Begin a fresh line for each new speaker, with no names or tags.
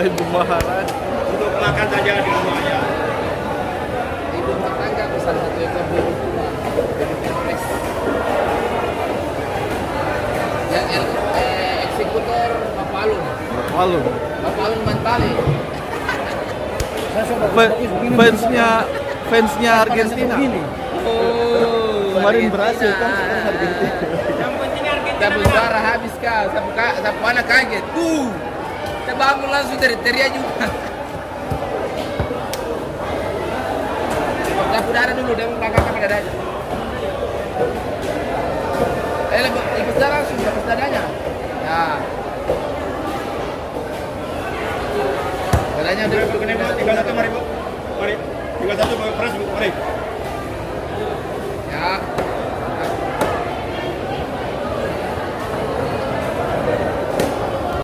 Ibu Maharani.
Untuk makan saja di rumah ya.
Ibu rumah tangga salah satu yang lebih rumah dari Pilpres. Yang eksekutor Bapak Alun.
Malu.
Bapak Alun Mantali.
Fansnya Argentina.
Oh,
Kemarin berhasil kan sekarang Argentina.
Yang penting Argentina.
Sapu suara habis kah? Sapu anak kaget. Kita bangun langsung dari teriak juga. Sapu darah dulu, dia mau belakang kami dadanya. Lepas darah langsung, lepas dadanya. Ya. Dadanya udah
Ini 31 mari Bu. Mari. 31 beras Bu. Mari.